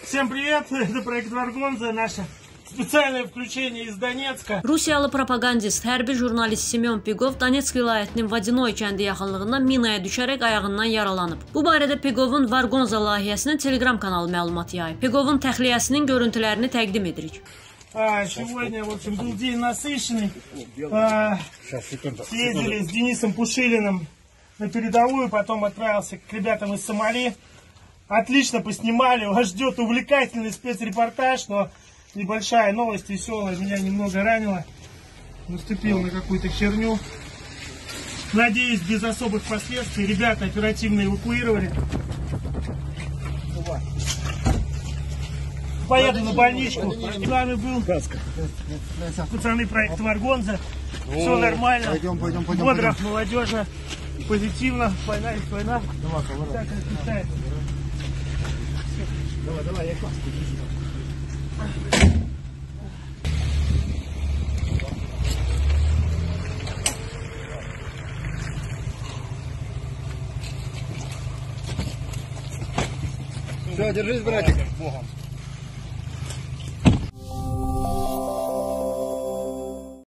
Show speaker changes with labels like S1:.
S1: Всем привет, это проект Варгонза, наше специальное включение из Donetsk'ə.
S2: Rusiyalı propagandist, hərbi jurnalist Semyon Piqov Donetsk vilayətinin Vadinoy kəndi yaxınlığında minaya düşərək ayağından yaralanıb. Bu barədə Piqovun Vargonza layihəsinin Telegram kanalı məlumat yayıb. Piqovun təxliyəsinin görüntülərini təqdim edirik.
S1: Сегодня, в общем, был день насыщенный. Съездили с Денисом Пушилиным на передовую, потом отправился к ребятам из Сомали. Отлично поснимали, вас ждет увлекательный спецрепортаж, но небольшая новость веселая, меня немного ранила. Наступил на какую-то херню. Надеюсь, без особых последствий. Ребята оперативно эвакуировали. Поеду на больничку. С вами был пацаны проекта Варгонза. Все нормально.
S3: Пойдем.
S1: Бодро, молодежно, позитивно. Война есть война. Так, как Давай, я класс.
S3: Все, держись, братик.
S1: Богом.